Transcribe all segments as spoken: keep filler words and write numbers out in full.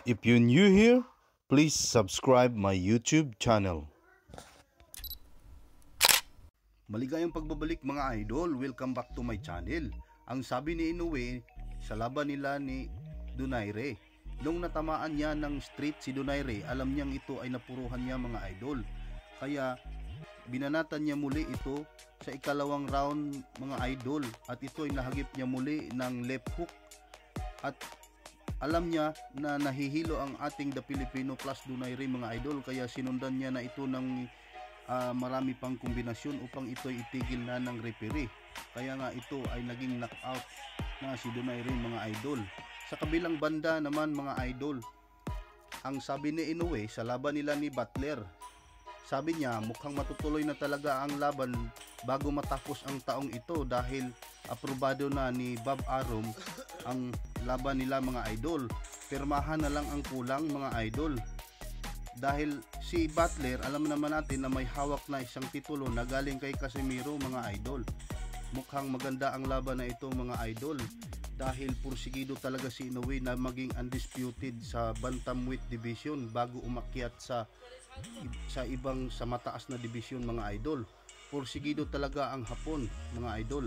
If you're new here, please subscribe my YouTube channel. Maligayang pagbabalik mga idol, welcome back to my channel. Ang sabi ni Inoue sa laban nila ni Donaire, nung natamaan niya ng street si Donaire, alam niyang ito ay napuruhan niya mga idol. Kaya binanatan niya muli ito sa ikalawang round mga idol, at ito ay nahagip niya muli ng left hook, at alam niya na nahihilo ang ating The Filipino plus Donaire mga idol, kaya sinundan niya na ito ng uh, marami pang kombinasyon upang ito ay itigil na ng referee. Kaya nga ito ay naging knockout na si Donaire mga idol. Sa kabilang banda naman mga idol, ang sabi ni Inoue sa laban nila ni Butler, sabi niya mukhang matutuloy na talaga ang laban bago matapos ang taong ito dahil aprobado na ni Bob Arum ang laban nila mga idol. Pirmahan na lang ang kulang mga idol, dahil si Butler alam naman natin na may hawak na isang titulo na galing kay Casimero mga idol. Mukhang maganda ang laban na ito mga idol, dahil pursigido talaga si Inoue na maging undisputed sa bantamweight division bago umakyat sa sa ibang sa mataas na division mga idol. Pursigido talaga ang Hapon mga idol.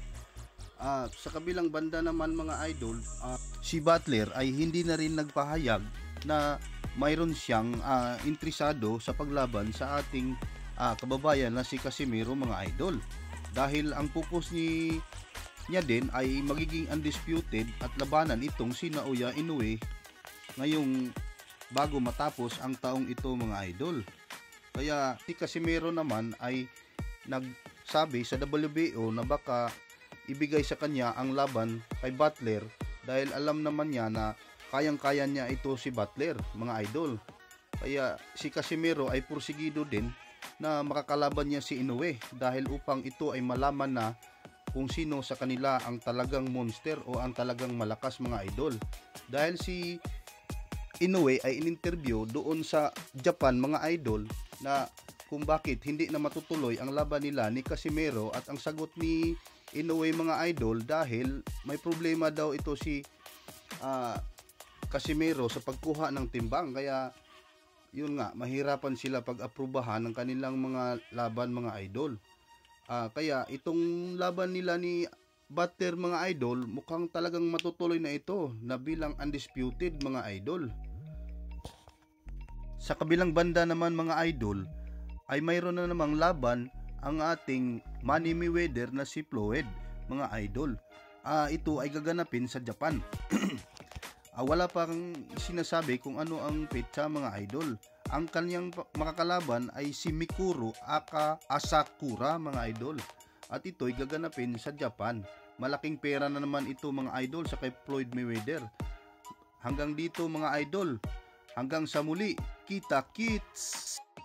Uh, sa kabilang banda naman mga idol, uh, si Butler ay hindi na rin nagpahayag na mayroon siyang uh, interesado sa paglaban sa ating uh, kababayan na si Casimero mga idol, dahil ang purpose ni niya din ay magiging undisputed at labanan itong si Naoya Inoue ngayong bago matapos ang taong ito mga idol. Kaya si Casimero naman ay nagsabi sa W B O na baka ibigay sa kanya ang laban kay Butler, dahil alam naman niya na kayang-kaya niya ito si Butler mga idol. Kaya si Casimero ay pursigido din na makakalaban niya si Inoue, dahil upang ito ay malaman na kung sino sa kanila ang talagang monster o ang talagang malakas mga idol. Dahil si Inoue ay in-interview doon sa Japan mga idol na kung bakit hindi na matutuloy ang laban nila ni Casimero, at ang sagot ni Inoue mga idol, dahil may problema daw ito si uh, Casimero sa pagkuha ng timbang, kaya yun nga, mahirapan sila pag-aprubahan ng kanilang mga laban mga idol. Uh, kaya itong laban nila ni Butler mga idol, mukhang talagang matutuloy na ito na bilang undisputed mga idol. Sa kabilang banda naman mga idol, ay mayroon na namang laban ang ating Manny Mayweather na si Floyd mga idol. Uh, ito ay gaganapin sa Japan. uh, wala pang sinasabi kung ano ang petsa mga idol. Ang kanyang makakalaban ay si Mikuru aka Asakura mga idol, at ito ay gaganapin sa Japan. Malaking pera na naman ito mga idol sa kay Floyd Mayweather. Hanggang dito mga idol, hanggang sa muli, kita kits.